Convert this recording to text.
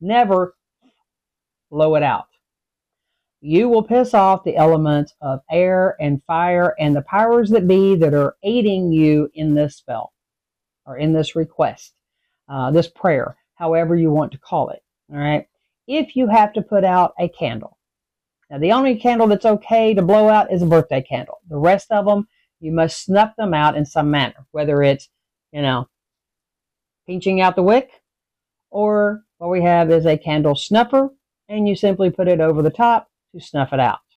Never blow it out. You will piss off the elements of air and fire and the powers that be that are aiding you in this spell or in this request, this prayer, however you want to call it. All right. If you have to put out a candle, now the only candle that's okay to blow out is a birthday candle. The rest of them, you must snuff them out in some manner, whether it's, pinching out the wick, or what we have is a candle snuffer, and you simply put it over the top to snuff it out.